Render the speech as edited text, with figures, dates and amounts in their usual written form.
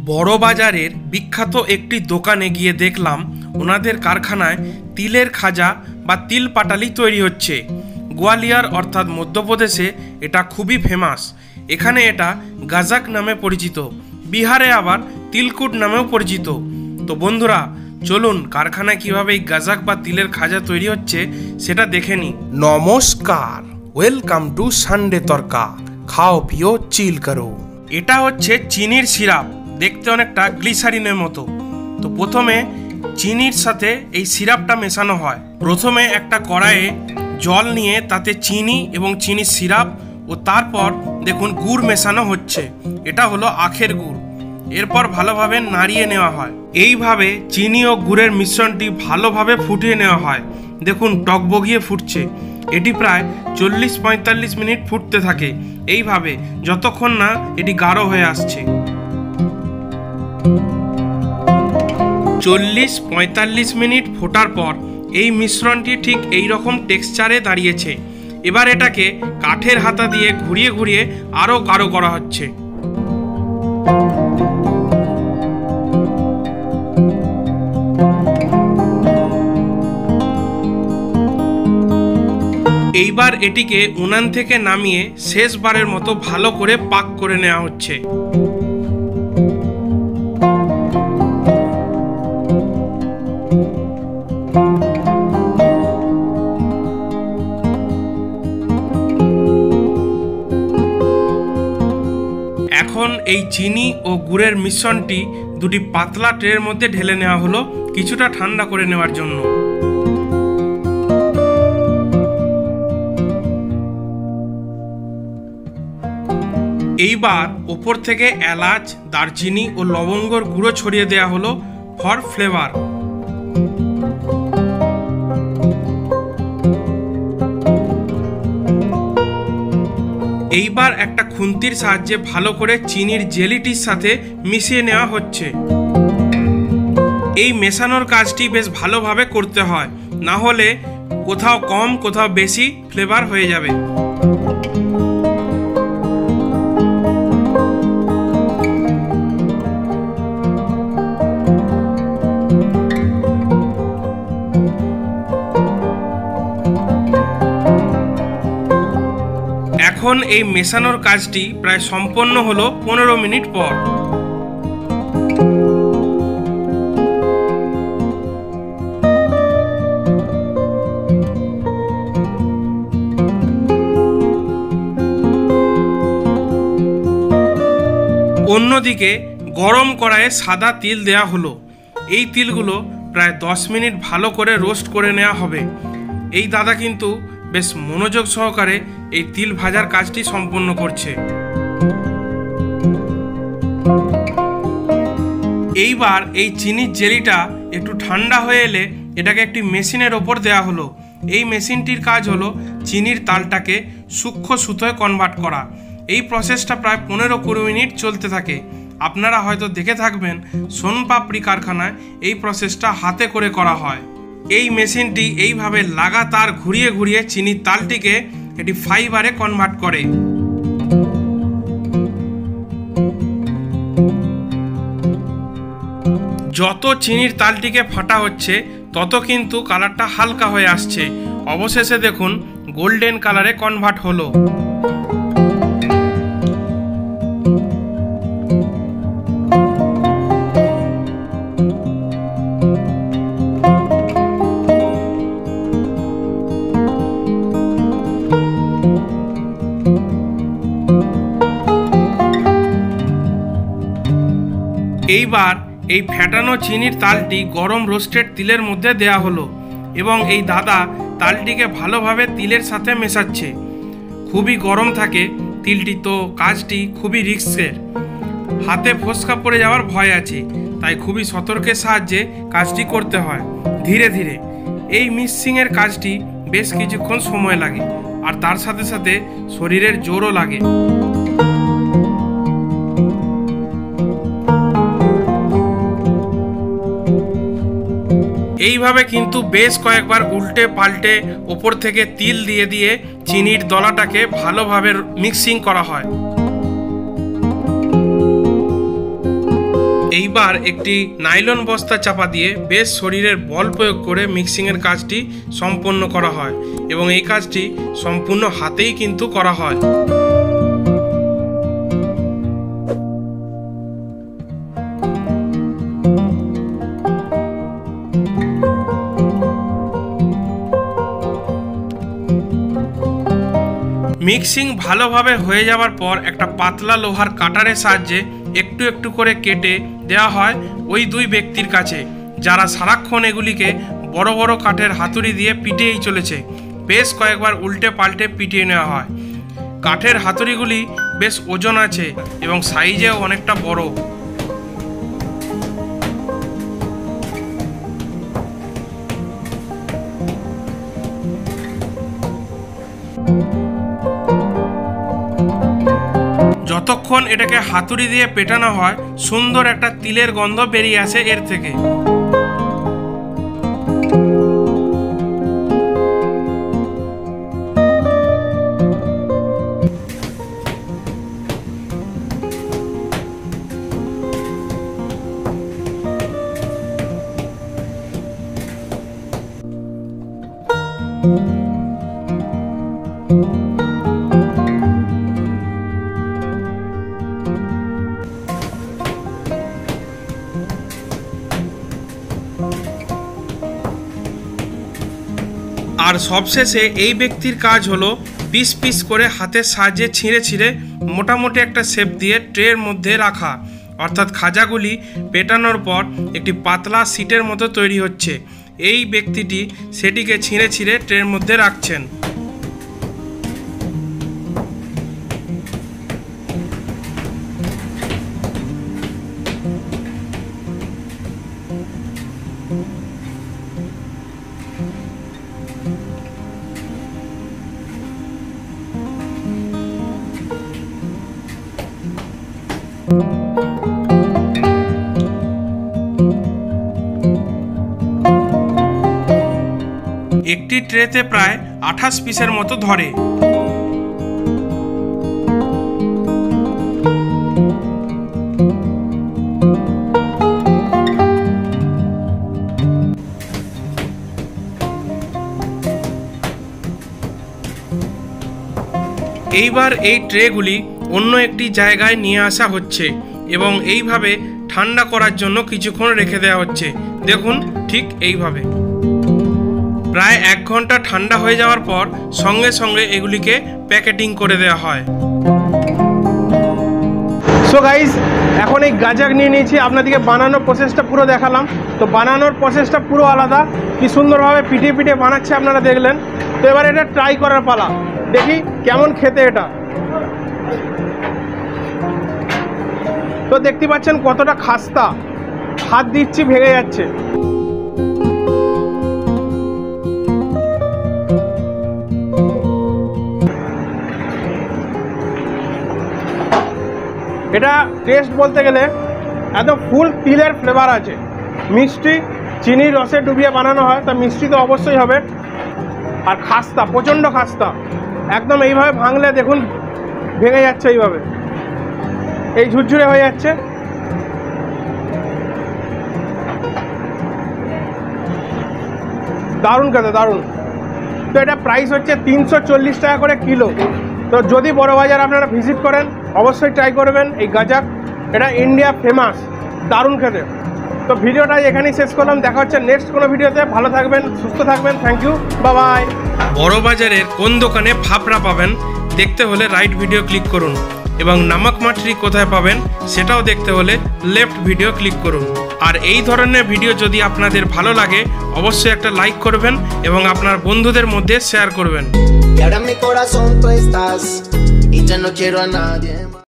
বড় বাজারের বিখ্যাত একটি দোকানে গিয়ে দেখলাম ওনাদের কারখানায় তিলের খাজা বা তিল পাটালি তৈরি হচ্ছে। গোয়ালিয়র অর্থাৎ মধ্যপ্রদেশে এটা খুবই ফেমাস। এখানে এটা গাজাক নামে পরিচিত, বিহারে আবার তিলকুট নামেও পরিচিত। তো বন্ধুরা চলুন কারখানায় কিভাবে এই গাজাক বা তিলের খাজা তৈরি হচ্ছে সেটা দেখে নিই। নমস্কার, ওয়েলকাম টু সানডে তরকা, খাও পিও চিল করো। এটা হচ্ছে চিনির সিরাপ, দেখতে অনেকটা গ্লিসারিনের মতো। তো প্রথমে চিনির সাথে এই সিরাপটা মেশানো হয়। প্রথমে একটা কড়াইয়ে জল নিয়ে তাতে চিনি এবং চিনির সিরাপ ও তারপর দেখুন গুড় মেশানো হচ্ছে। এটা হলো আখের গুড়। এরপর ভালোভাবে নাড়িয়ে নেওয়া হয়। এইভাবে চিনি ও গুড়ের মিশ্রণটি ভালোভাবে ফুটিয়ে নেওয়া হয়। দেখুন টকবগিয়ে ফুটছে। এটি প্রায় 40-45 মিনিট ফুটতে থাকে এইভাবে, যতক্ষণ না এটি গাঢ় হয়ে আসছে। 40-45 মিনিট ফোটার পর এই মিশ্রণটি ঠিক এই রকম টেক্সচারে দাঁড়িয়েছে। এবার এটাকে কাঠের হাতা দিয়ে ঘুরিয়ে ঘুরিয়ে আরও গাঢ় করা হচ্ছে। এইবার এটিকে উনান থেকে নামিয়ে শেষবারের মতো ভালো করে পাক করে নেওয়া হচ্ছে। এখন এই চিনি ও গুড়ের মিশ্রণটি দুটি পাতলা ট্রের মধ্যে ঢেলে নেওয়া হলো কিছুটা ঠান্ডা করে নেওয়ার জন্য। এইবার ওপর থেকে এলাচ, দারচিনি ও লবঙ্গর গুঁড়ো ছড়িয়ে দেওয়া হলো ফর ফ্লেভার। এইবার একটা খুন্তির সাহায্যে ভালো করে চিনির জেলিটির সাথে মিশিয়ে নেওয়া হচ্ছে। এই মেশানোর কাজটি বেশ ভালোভাবে করতে হয়, না হলে কোথাও কম কোথাও বেশি ফ্লেভার হয়ে যাবে। এখন এই মেশানোর কাজটি প্রায় সম্পন্ন হলো 15 মিনিট পর। অন্যদিকে গরম কড়াইয়ে সাদা তিল দেয়া হলো। এই তিলগুলো প্রায় 10 মিনিট ভালো করে রোস্ট করে নেওয়া হবে। এই দাদা কিন্তু বেশ মনোযোগ সহকারে এই তিল ভাজার কাজটি সম্পন্ন করছে। এইবার এই চিনির জেলিটা একটু ঠান্ডা হয়ে এলে এটাকে একটি মেশিনের ওপর দেওয়া হলো। এই মেশিনটির কাজ হলো চিনির তালটাকে সূক্ষ্ম সুতোয় কনভার্ট করা। এই প্রসেসটা প্রায় 15-20 মিনিট চলতে থাকে। আপনারা হয়তো দেখে থাকবেন সোনপাপড়ি কারখানায় এই প্রসেসটা হাতে করে করা হয়। এই মেশিনটি এইভাবে লাগাতার ঘুরিয়ে ঘুরিয়ে চিনির তালটিকে এটি ফাইবারে কনভার্ট করে। যত চিনির তালটিকে ফাটা হচ্ছে তত কিন্তু কালারটা হালকা হয়ে আসছে। অবশেষে দেখুন গোল্ডেন কালারে কনভার্ট হলো। এইবার এই ফ্যাটানো চিনির তালটি গরম রোস্টেড তিলের মধ্যে দেয়া হলো এবং এই দাদা তালটিকে ভালোভাবে তিলের সাথে মেশাচ্ছে। খুবই গরম থাকে তিলটি, তো কাজটি খুবই রিস্কের। হাতে ফোসকা পড়ে যাওয়ার ভয় আছে, তাই খুবই সতর্কের সাহায্যে কাজটি করতে হয় ধীরে ধীরে। এই মিক্সিংয়ের কাজটি বেশ কিছুক্ষণ সময় লাগে আর তার সাথে সাথে শরীরের জোরও লাগে। এইভাবে কিন্তু বেশ কয়েকবার উল্টে পাল্টে ওপর থেকে তিল দিয়ে দিয়ে চিনির দলাটাকে ভালোভাবে মিক্সিং করা হয়। এইবার একটি নাইলন বস্তা চাপা দিয়ে বেশ শরীরের বল প্রয়োগ করে মিক্সিংয়ের কাজটি সম্পন্ন করা হয় এবং এই কাজটি সম্পূর্ণ হাতেই কিন্তু করা হয়। মিক্সিং ভালোভাবে হয়ে যাওয়ার পর একটা পাতলা লোহার কাটারের সাহায্যে একটু একটু করে কেটে দেওয়া হয় ওই দুই ব্যক্তির কাছে, যারা সারাক্ষণ এগুলিকে বড় বড় কাঠের হাতুড়ি দিয়ে পিটিয়েই চলেছে। বেশ কয়েকবার উল্টে পাল্টে পিটিয়ে নেওয়া হয়। কাঠের হাতুড়িগুলি বেশ ওজন আছে এবং সাইজেও অনেকটা বড়। যতক্ষণ এটাকে হাতুড়ি দিয়ে পেটানো হয় সুন্দর একটা তিলের গন্ধ বেরিয়ে আসে এর থেকে। আর সবশেষে এই ব্যক্তির কাজ হলো পিস পিস করে হাতের সাহায্যে ছিঁড়ে ছিঁড়ে মোটামুটি একটা শেপ দিয়ে ট্রের মধ্যে রাখা, অর্থাৎ খাজাগুলি পেটানোর পর একটি পাতলা সিটের মতো তৈরি হচ্ছে। এই ব্যক্তিটি সেটিকে ছিঁড়ে ছিঁড়ে ট্রের মধ্যে রাখছেন। একটি ট্রেতে প্রায় 28 পিসের মতো ধরে। এইবার এই ট্রেগুলি অন্য একটি জায়গায় নিয়ে আসা হচ্ছে এবং এইভাবে ঠান্ডা করার জন্য কিছুক্ষণ রেখে দেওয়া হচ্ছে। দেখুন, ঠিক এইভাবে প্রায় 1 ঘন্টা ঠান্ডা হয়ে যাওয়ার পর সঙ্গে সঙ্গে এগুলিকে প্যাকেটিং করে দেওয়া হয়। সো গাইস, এখন এই গাজাক নিয়ে নিয়েছি, আপনাদেরকে বানানোর প্রসেসটা পুরো দেখালাম। তো বানানোর প্রসেসটা পুরো আলাদা, কি সুন্দরভাবে পিটিয়ে পিটিয়ে বানাচ্ছে আপনারা দেখলেন। তো এবার এটা ট্রাই করার পালা, দেখি কেমন খেতে এটা। তো দেখতে পাচ্ছেন কতটা খাস্তা, হাত দিচ্ছি ভেঙে যাচ্ছে। এটা টেস্ট বলতে গেলে একদম ফুল তিলের ফ্লেভার আছে, মিষ্টি, চিনির রসে ডুবিয়ে বানানো হয়, তা মিষ্টি তো অবশ্যই হবে। আর খাস্তা, প্রচণ্ড খাস্তা, একদম এইভাবে ভাঙলে দেখুন ভেঙে যাচ্ছে, এইভাবে এই ঝুরঝুরে হয়ে যাচ্ছে। দারুণ খেতে, দারুণ। তো এটা প্রাইস হচ্ছে 340 টাকা করে কিলো। তো যদি বড় বাজার আপনারা ভিজিট করেন অবশ্যই ট্রাই করবেন এই গাজাক, এটা ইন্ডিয়া ফেমাস, দারুণ খেতে। তো ভিডিওটা এখানেই শেষ করলাম, দেখা হচ্ছে নেক্সট কোনো ভিডিওতে। ভালো থাকবেন, সুস্থ থাকবেন, থ্যাংক ইউ, বাই বাই। বড় বাজারের কোন দোকানে ফাফড়া পাবেন দেখতে হলে রাইট ভিডিও ক্লিক করুন এবং নামক মাটরি কোথায় পাবেন সেটাও দেখতে হলে লেফট ভিডিও ক্লিক করুন। আর এই ধরনের ভিডিও যদি আপনাদের ভালো লাগে অবশ্যই একটা লাইক করবেন এবং আপনার বন্ধুদের মধ্যে শেয়ার করবেন।